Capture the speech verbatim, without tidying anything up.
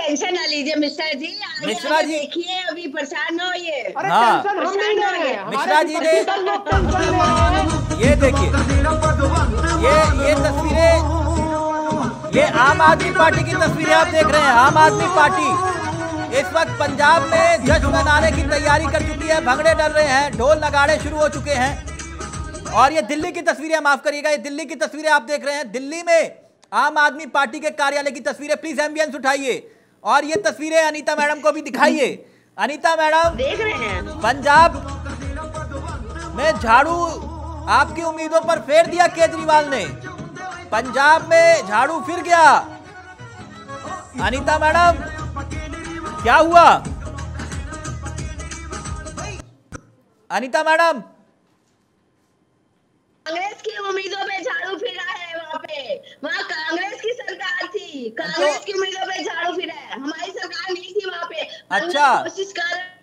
Tension ना लीजिए मिश्रा जी, मिश्रा जी देखिए अभी परेशान हो ये। अरे हाँ। टेंशन हम नहीं ले रहे, मिश्रा जी ने लोग टेंशन ले रहे हैं। ये देखिए, ये ये तस्वीरें, ये आम आदमी पार्टी की तस्वीरें आप देख रहे हैं। आम आदमी पार्टी इस वक्त पंजाब में जश्न मनाने की तैयारी कर चुकी है, भंगड़े डल रहे हैं, ढोल नगाड़े शुरू हो चुके हैं। और ये दिल्ली की तस्वीरें, माफ करिएगा, ये दिल्ली की तस्वीरें आप देख रहे हैं। दिल्ली में आम आदमी पार्टी के कार्यालय की तस्वीरें, प्लीज एम्बियंस उठाइए और ये तस्वीरें अनीता मैडम को भी दिखाइए। अनीता मैडम देख रहे हैं पंजाब में झाड़ू आपकी उम्मीदों पर फेर दिया केजरीवाल ने, पंजाब में झाड़ू फिर गया। अनीता मैडम क्या हुआ? अनीता मैडम कांग्रेस की उम्मीदों पे झाड़ू फिरा है, वहाँ पे वहाँ कांग्रेस की सरकार थी, कांग्रेस की उम्मीदों पे झाड़ू फिरा है, हमारी सरकार नहीं थी वहाँ पे। अच्छा। कोशिश कर